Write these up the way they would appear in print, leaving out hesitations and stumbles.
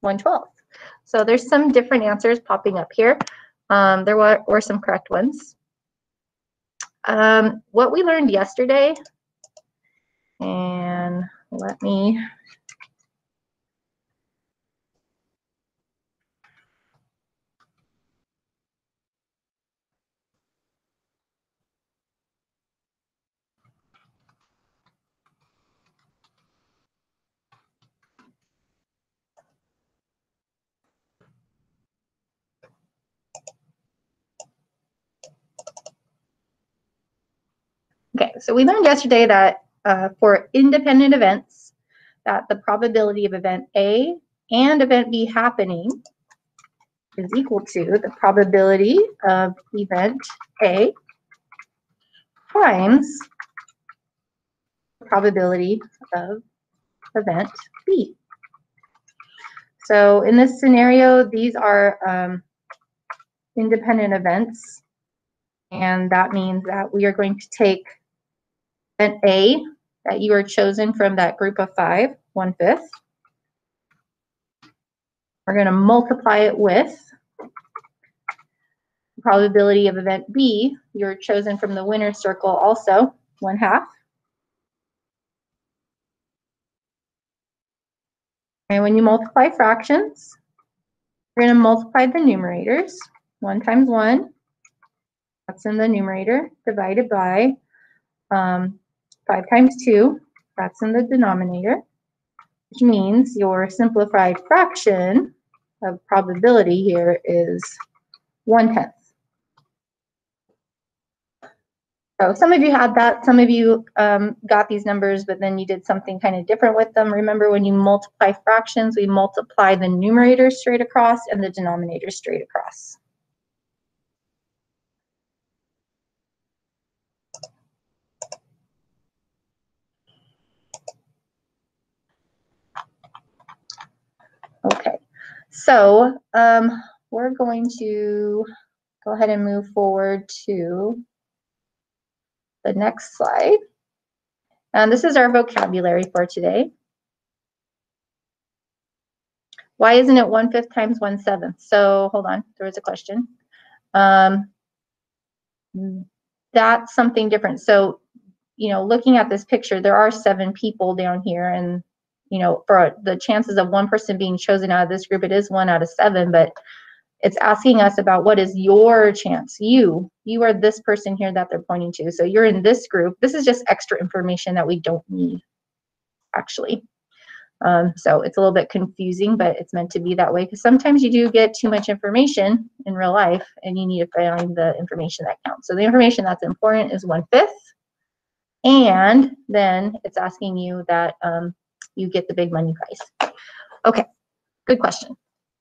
1/12. So there's some different answers popping up here. There were some correct ones. What we learned yesterday, and let me Okay, so we learned yesterday that for independent events, that the probability of event A and event B happening is equal to the probability of event A times the probability of event B. So in this scenario, these are independent events, and that means that we are going to take event A that you are chosen from that group of 5, 1/5. We're going to multiply it with the probability of event B. You're chosen from the winner's circle also, 1/2. And when you multiply fractions, you're going to multiply the numerators. 1 times 1, that's in the numerator, divided by 5 times 2, that's in the denominator, which means your simplified fraction of probability here is 1/10. So some of you had that, some of you got these numbers, but then you did something kind of different with them. Remember, when you multiply fractions, we multiply the numerator straight across and the denominator straight across. Okay, so we're going to go ahead and move forward to the next slide. And this is our vocabulary for today. Why isn't it 1/5 times 1/7? So hold on, there was a question. That's something different. So, you know, looking at this picture, there are 7 people down here, and you know, for the chances of one person being chosen out of this group, it is 1 out of 7, but it's asking us about what is your chance. You are this person here that they're pointing to. So you're in this group. This is just extra information that we don't need, actually. So it's a little bit confusing, but it's meant to be that way because sometimes you do get too much information in real life and you need to find the information that counts. So the information that's important is 1/5. And then it's asking you that you get the big money prize. Okay, good question.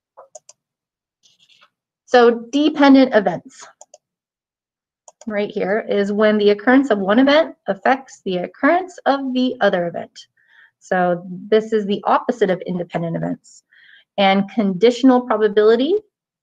So dependent events right here is when the occurrence of one event affects the occurrence of the other event. So this is the opposite of independent events. And conditional probability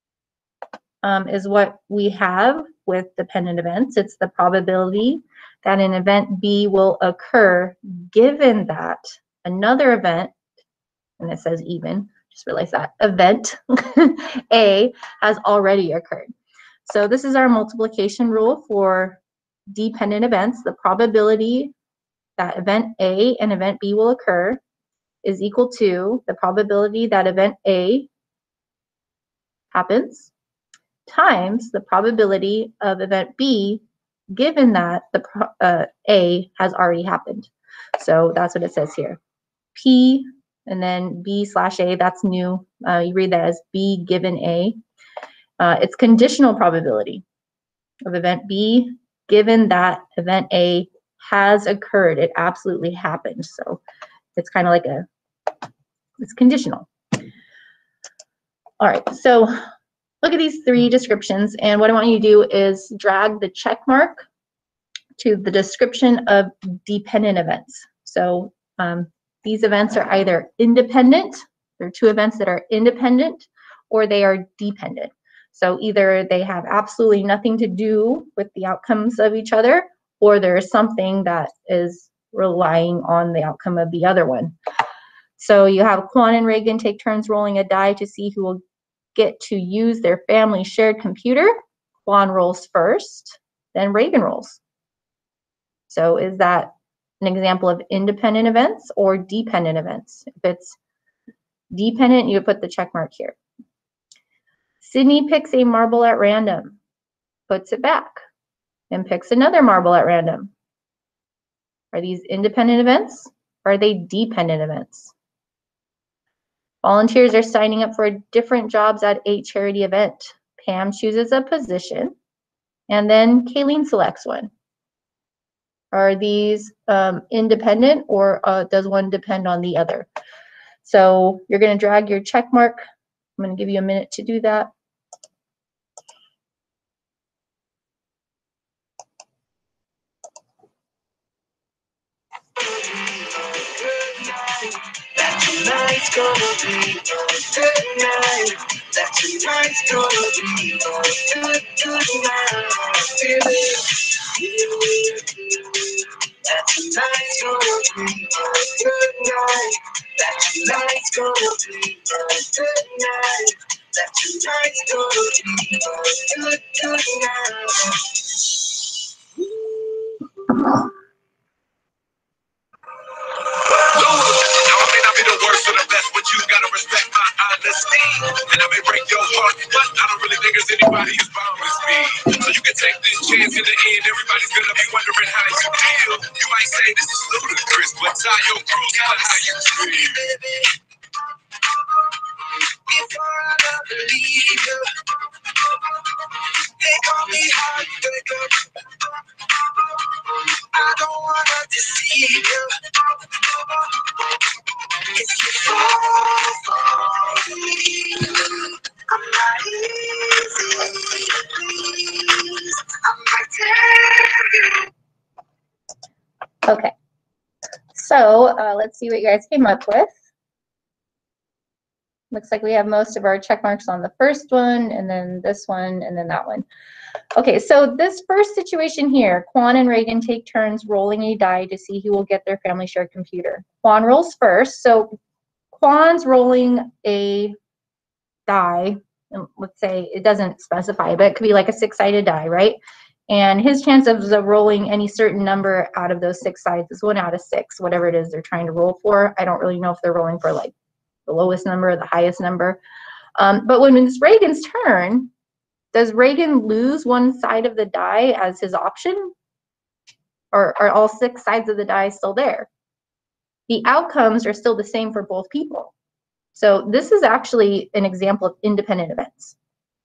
is what we have with dependent events. It's the probability that an event B will occur given that another event, and it says even, just realize that, event A has already occurred. So this is our multiplication rule for dependent events. The probability that event A and event B will occur is equal to the probability that event A happens times the probability of event B given that the A has already happened. So that's what it says here. P and then B/A, that's new. You read that as B given A. It's conditional probability of event B given that event A has occurred. It absolutely happened. So it's kind of like it's conditional. All right, so look at these 3 descriptions, and what I want you to do is drag the check mark to the description of dependent events. So these events are either independent, there are 2 events that are independent, or they are dependent. So either they have absolutely nothing to do with the outcomes of each other, or there is something that is relying on the outcome of the other one. So you have Quan and Reagan take turns rolling a die to see who will get to use their family shared computer. Quan rolls first, then Reagan rolls. So is that an example of independent events or dependent events? If it's dependent, you put the check mark here. Sydney picks a marble at random, puts it back, and picks another marble at random. Are these independent events or are they dependent events? Volunteers are signing up for different jobs at a charity event. Pam chooses a position, and then Kayleen selects one. Are these independent, or does one depend on the other? So you're going to drag your check mark. I'm going to give you a minute to do that. Tonight's gonna be a good night. That tonight's gonna be a good night. Feel it. That tonight's gonna be a good night. That tonight's gonna be a good night. That tonight's gonna be a good night. Now I may not be the worst or the best, but you gotta respect my honesty. And I may break your heart, but I don't really think there's anybody as bomb as me. So you can take this chance in the end. Everybody's gonna be wondering how you feel. You might say this is ludicrous, but tie your crews on how you feel. Before I believe you, they call me heartbreaker. I don't wanna deceive you. If you fall for me, I'm not easy, please. I might tell you. Okay, so let's see what you guys came up with. Looks like we have most of our check marks on the first one, and then this one, and then that one. Okay, so this first situation here, Quan and Reagan take turns rolling a die to see who will get their family shared computer. Quan rolls first, so Quan's rolling a die, and let's say it doesn't specify, but it could be like a 6-sided die, right? And his chance of rolling any certain number out of those 6 sides is 1 out of 6, whatever it is they're trying to roll for. I don't really know if they're rolling for like the lowest number or the highest number. But when it's Reagan's turn, does Reagan lose one side of the die as his option? Or are all 6 sides of the die still there? The outcomes are still the same for both people. So this is actually an example of independent events.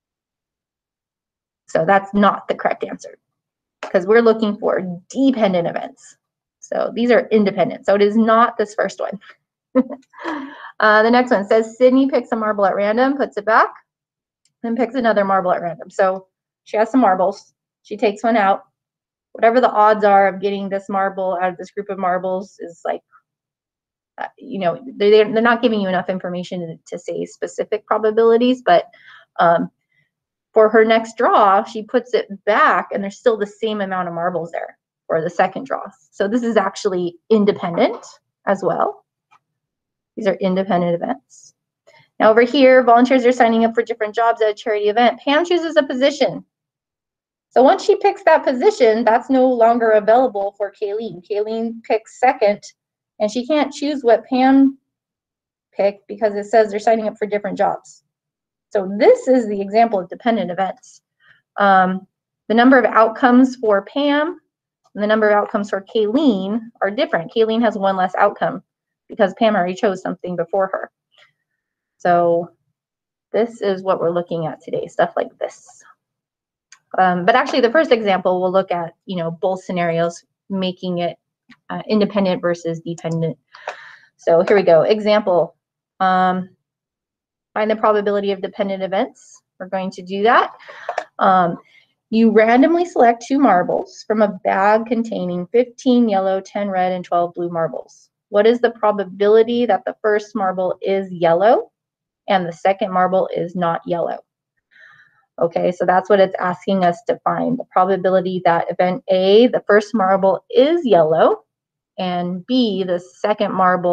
So that's not the correct answer because we're looking for dependent events. So these are independent. So it is not this first one. The next one says Sydney picks a marble at random, puts it back, then picks another marble at random. So she has some marbles. She takes one out. Whatever the odds are of getting this marble out of this group of marbles is like, you know, they're not giving you enough information to say specific probabilities, but for her next draw, she puts it back and there's still the same amount of marbles there for the second draw. So this is actually independent as well. These are independent events. Now over here, volunteers are signing up for different jobs at a charity event. Pam chooses a position. So once she picks that position, that's no longer available for Kayleen. Kayleen picks second, and she can't choose what Pam picked because it says they're signing up for different jobs. So this is the example of dependent events. The number of outcomes for Pam and the number of outcomes for Kayleen are different. Kayleen has one less outcome because Pam already chose something before her. So this is what we're looking at today, stuff like this. But actually the first example, we'll look at, you know, both scenarios, making it independent versus dependent. So here we go. Example, find the probability of dependent events. We're going to do that. You randomly select 2 marbles from a bag containing 15 yellow, 10 red, and 12 blue marbles. What is the probability that the first marble is yellow and the second marble is not yellow? Okay, so that's what it's asking us to find. The probability that event A, the first marble is yellow, and B, the second marble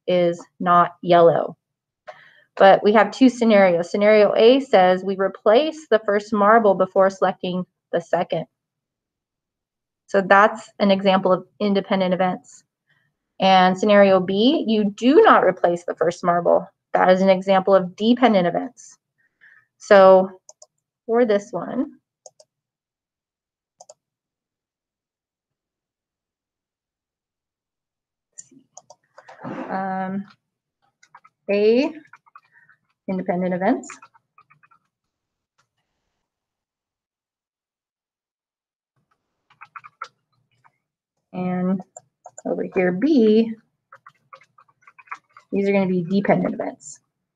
is not yellow. But we have two scenarios. Scenario A says we replace the first marble before selecting the second. So that's an example of independent events. And scenario B, you do not replace the first marble. That is an example of dependent events. So for this one, A, independent events. And over here, B, these are going to be dependent events.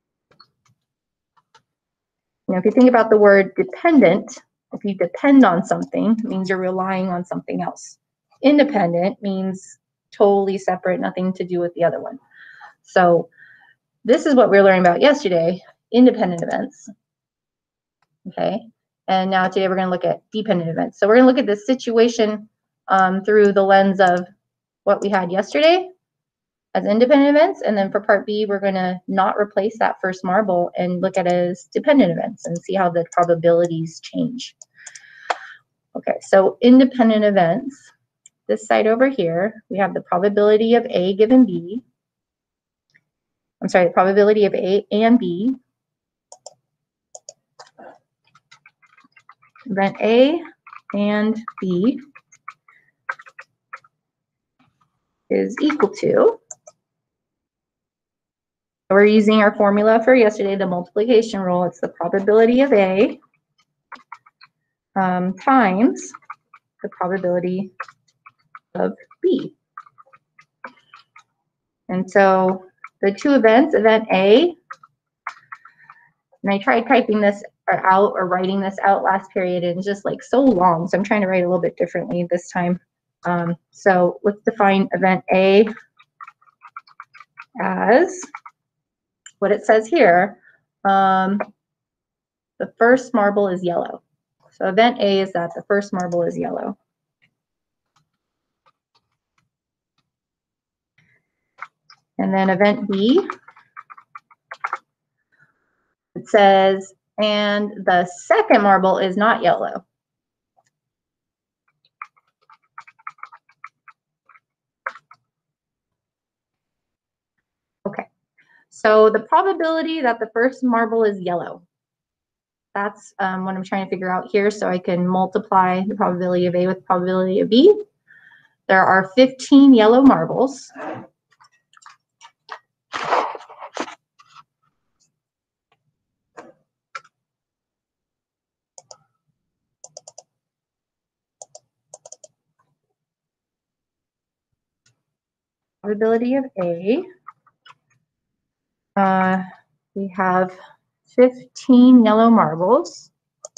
Now, if you think about the word dependent, if you depend on something, it means you're relying on something else. Independent means totally separate, nothing to do with the other one. So this is what we were learning about yesterday, independent events. Okay, and now today we're going to look at dependent events. So we're going to look at this situation through the lens of what we had yesterday as independent events, and then for part B, we're going to not replace that first marble and look at it as dependent events and see how the probabilities change. Okay, so independent events, this side over here, we have the probability of A given B. I'm sorry, the probability of A and B. Event A and B is equal to, we're using our formula for yesterday, the multiplication rule. It's the probability of A times the probability of B. And so the two events, event A, and I tried typing this out or writing this out last period, and it's just like so long, so I'm trying to write a little bit differently this time. So let's define event A as what it says here. The first marble is yellow. So event A is that the first marble is yellow. And then event B, it says, and the second marble is not yellow. Okay, so the probability that the first marble is yellow, that's what I'm trying to figure out here, so I can multiply the probability of A with the probability of B. There are 15 yellow marbles. Probability of A, we have 15 yellow marbles.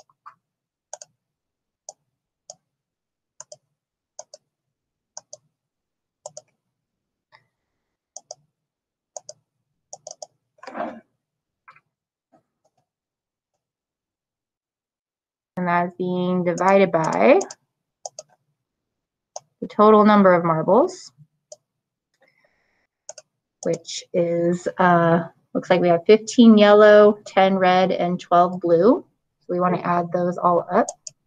And that's being divided by the total number of marbles, which is, looks like we have 15 yellow, 10 red, and 12 blue. So we want to add those all up.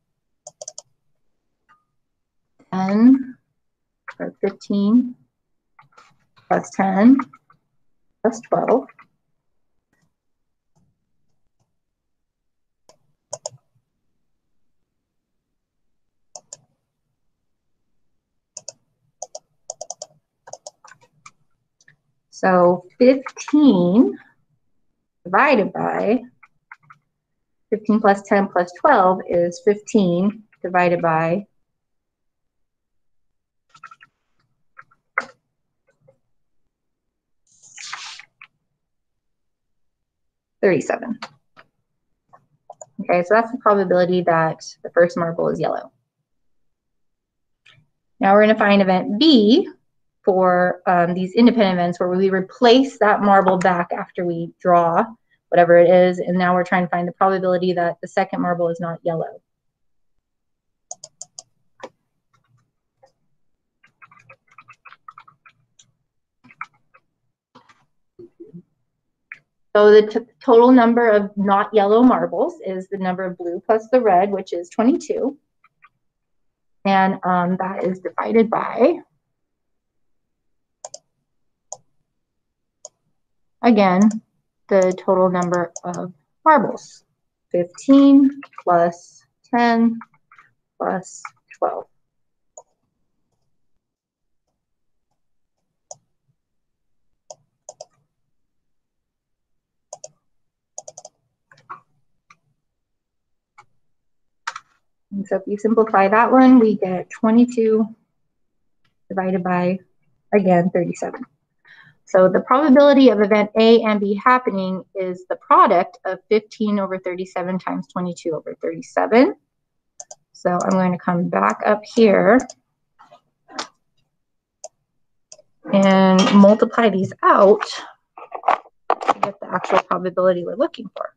10 or 15 plus 10 plus 12. So 15 divided by 15 plus 10 plus 12 is 15 divided by 37. Okay, so that's the probability that the first marble is yellow. Now we're going to find event B for these independent events where we replace that marble back after we draw whatever it is, and now we're trying to find the probability that the second marble is not yellow. So the total number of not yellow marbles is the number of blue plus the red, which is 22. And that is divided by, again, the total number of marbles. 15 plus 10 plus 12. And so if you simplify that one, we get 22 divided by, again, 37. So the probability of event A and B happening is the product of 15 over 37 times 22 over 37. So I'm going to come back up here and multiply these out to get the actual probability we're looking for.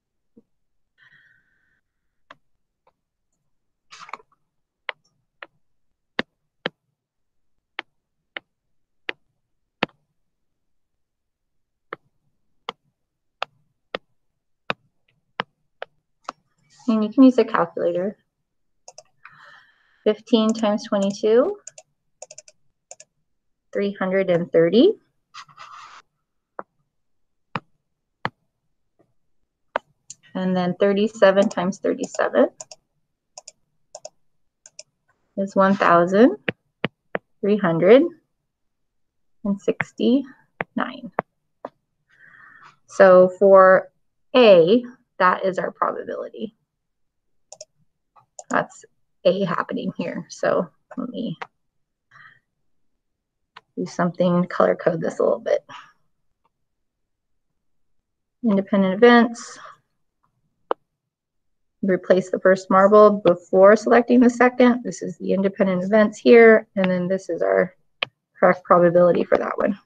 And you can use a calculator. 15 times 22, 330. And then 37 times 37 is 1,369. So for A, that is our probability. That's A happening here. So let me do something, color code this a little bit. Independent events. Replace the first marble before selecting the second. This is the independent events here, and then this is our correct probability for that one.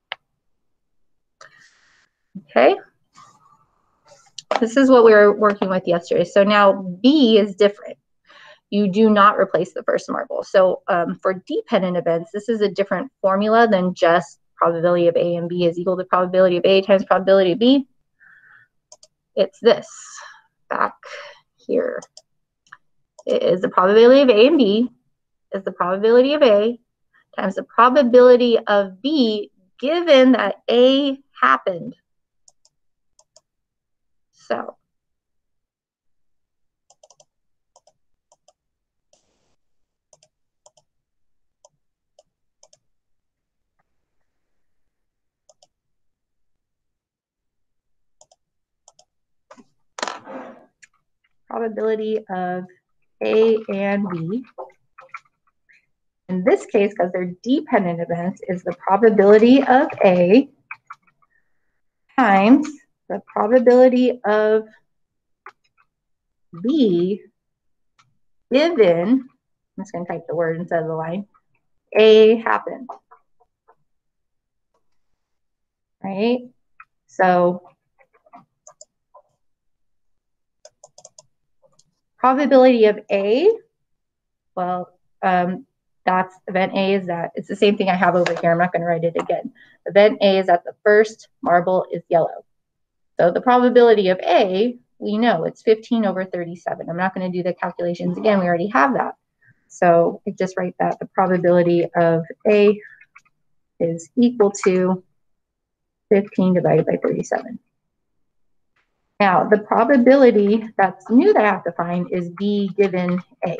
Okay. This is what we were working with yesterday. So now B is different. You do not replace the first marble. So for dependent events, this is a different formula than just probability of A and B is equal to probability of A times probability of B. It's this back here. It is the probability of A and B is the probability of A times the probability of B given that A happened. So probability of A and B. In this case, because they're dependent events, is the probability of A times the probability of B given, I'm just going to type the word instead of the line, A happened. Right? So probability of A, well, that's event A is that, it's the same thing I have over here. I'm not going to write it again. Event A is that the first marble is yellow. So the probability of A, we know it's 15 over 37. I'm not going to do the calculations again. We already have that. So I just write that the probability of A is equal to 15 divided by 37. Now, the probability that's new that I have to find is B given A.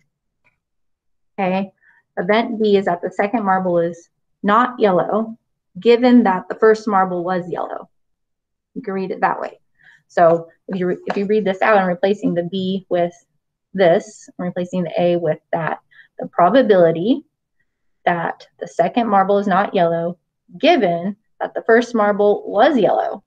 Okay, event B is that the second marble is not yellow, given that the first marble was yellow. You can read it that way. So if you read this out and replacing the B with this, and replacing the A with that, the probability that the second marble is not yellow, given that the first marble was yellow.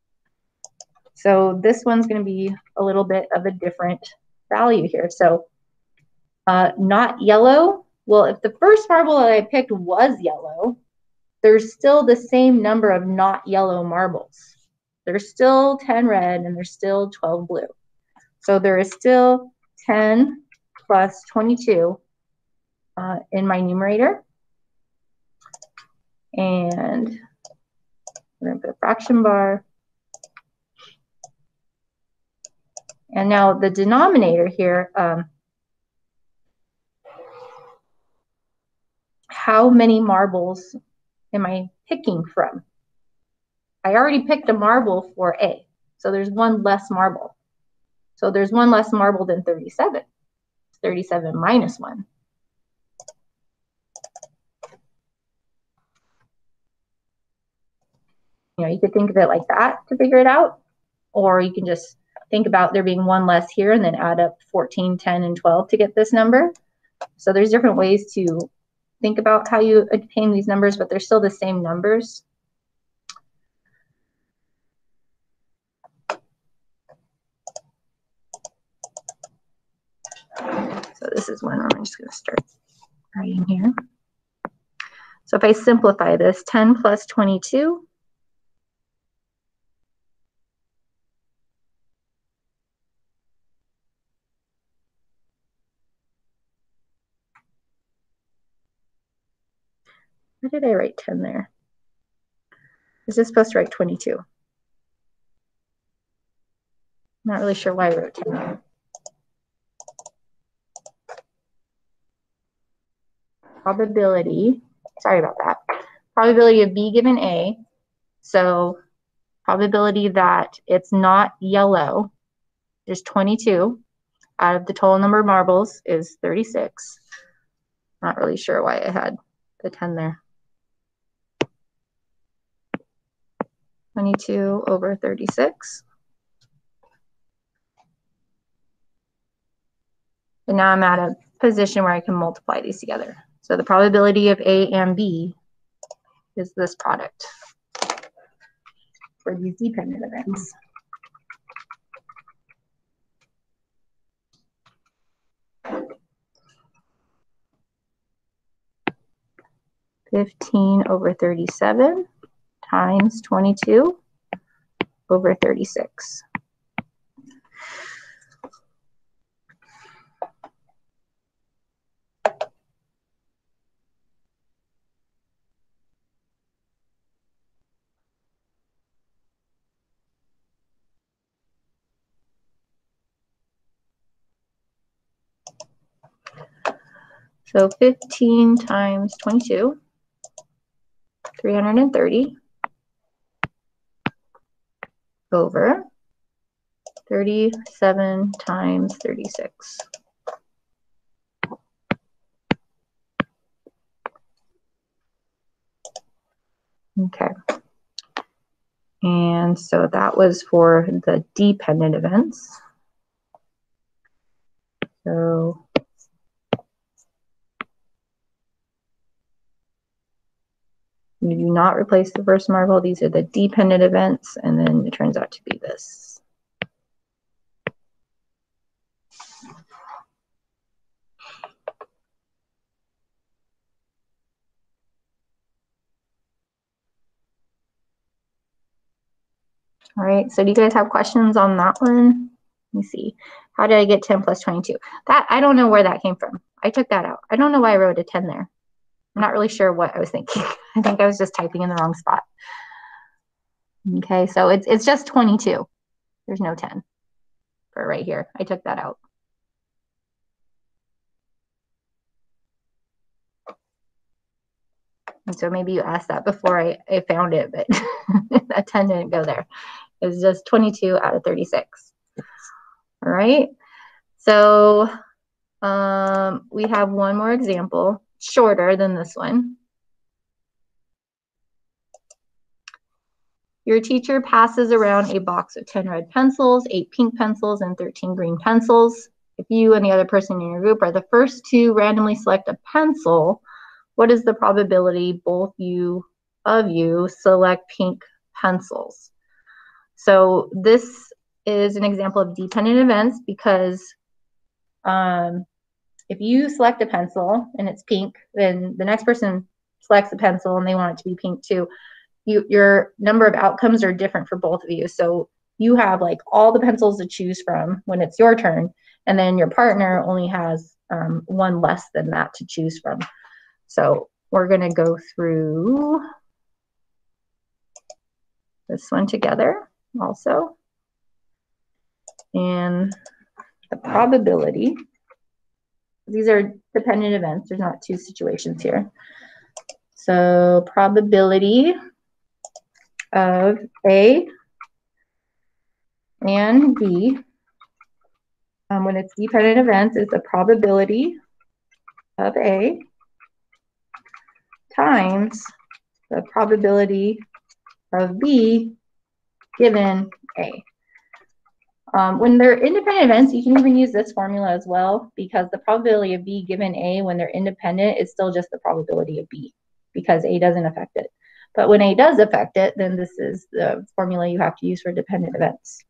So this one's going to be a little bit of a different value here. So not yellow, well, if the first marble that I picked was yellow, there's still the same number of not yellow marbles. There's still 10 red and there's still 12 blue. So there is still 10 plus 22 in my numerator. And we're going to put a fraction bar. And now the denominator here, how many marbles am I picking from? I already picked a marble for A, so there's one less marble. So there's one less marble than 37. 37 minus 1. You know, you could think of it like that to figure it out, or you can just think about there being one less here and then add up 14, 10, and 12 to get this number. So there's different ways to think about how you obtain these numbers, but they're still the same numbers. So this is one where I'm just going to start writing here. So if I simplify this, 10 plus 22 . Why did I write 10 there? Is this supposed to write 22? Not really sure why I wrote 10 there. Probability, sorry about that. Probability of B given A. So probability that it's not yellow is 22 out of the total number of marbles is 36. Not really sure why I had the 10 there. 22 over 36. And now I'm at a position where I can multiply these together. So the probability of A and B is this product for these dependent events. (15/37) times 22 over 36. So 15 times 22, 330 over 37 times 36. Okay. And so that was for the dependent events. So you do not replace the first marble. These are the dependent events, and then it turns out to be this. All right, so do you guys have questions on that one? Let me see. How did I get 10 plus 22? That, I don't know where that came from. I took that out. I don't know why I wrote a 10 there. I'm not really sure what I was thinking. I think I was just typing in the wrong spot. Okay, so it's just 22. There's no 10 for right here. I took that out. And so maybe you asked that before I found it, but that 10 didn't go there. It was just 22 out of 36. All right, so we have one more example, shorter than this one. Your teacher passes around a box of 10 red pencils, 8 pink pencils, and 13 green pencils. If you and the other person in your group are the first to randomly select a pencil, what is the probability both of you select pink pencils? So this is an example of dependent events because if you select a pencil and it's pink, then the next person selects a pencil and they want it to be pink too. Your number of outcomes are different for both of you. So you have like all the pencils to choose from when it's your turn, and then your partner only has one less than that to choose from. So we're going to go through this one together also. And the probability, these are dependent events, there's not two situations here. So probability of A and B, when it's dependent events, is the probability of A times the probability of B given A. When they're independent events, you can even use this formula as well, because the probability of B given A when they're independent is still just the probability of B, because A doesn't affect it. But when A does affect it, then this is the formula you have to use for dependent events.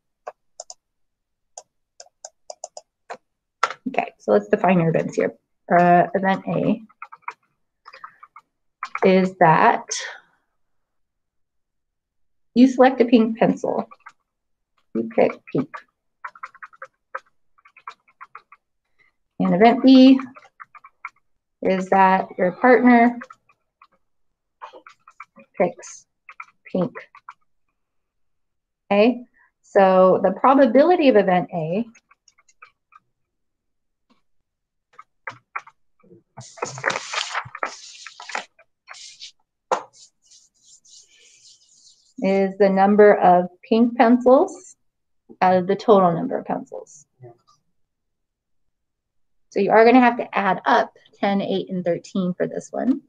Okay, so let's define your events here. Event A is that you select a pink pencil. You pick pink. And event B is that your partner picks pink. Okay, so the probability of event A is the number of pink pencils out of the total number of pencils. So you are going to have to add up 10, 8, and 13 for this one.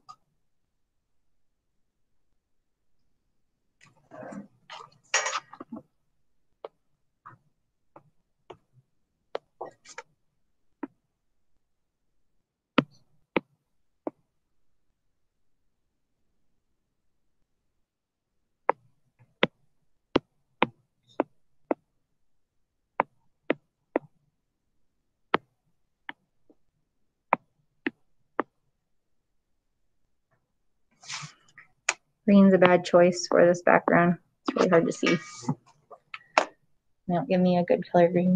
Green's a bad choice for this background. It's really hard to see. They don't give me a good color green.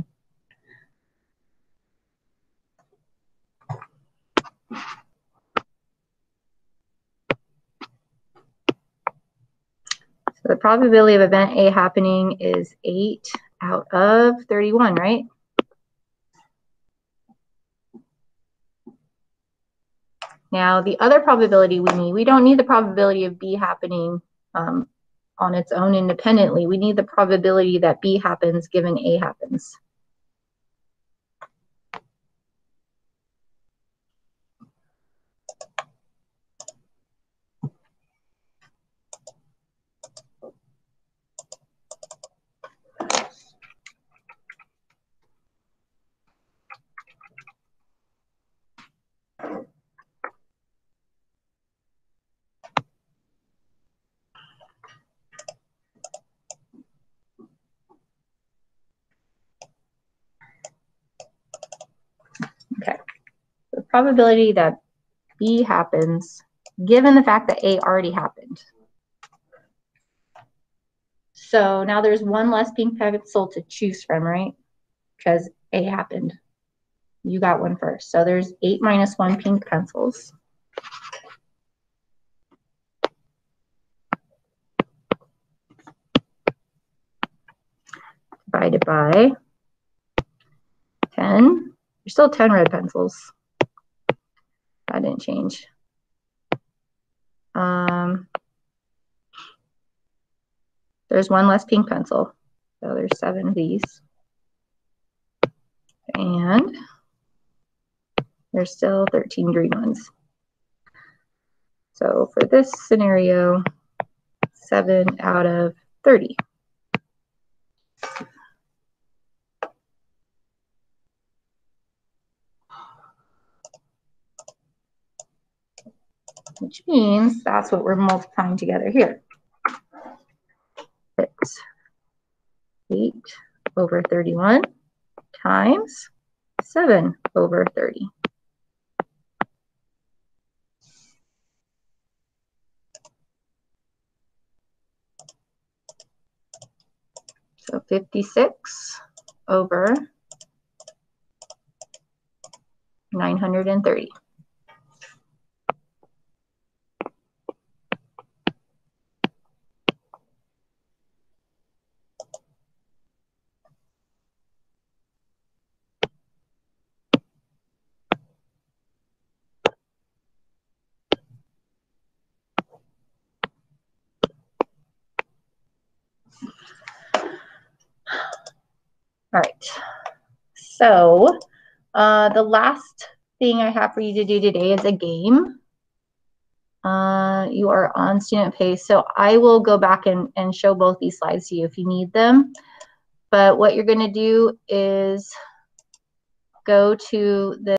So the probability of event A happening is 8 out of 31, right? Now, the other probability we don't need the probability of B happening on its own independently. We need the probability that B happens given A happens. Okay, the probability that B happens given the fact that A already happened. So now there's one less pink pencil to choose from, right? Because A happened. You got one first. So there's 8 minus 1 pink pencils. Divided by 10. There's still 10 red pencils. That didn't change. There's one less pink pencil. So there's 7 of these. And there's still 13 green ones. So for this scenario, 7 out of 30. Which means that's what we're multiplying together here. It's 8 over 31 times 7 over 30. So 56 over 930. So the last thing I have for you to do today is a game. You are on student pace, so I will go back and show both these slides to you if you need them. But what you're going to do is go to the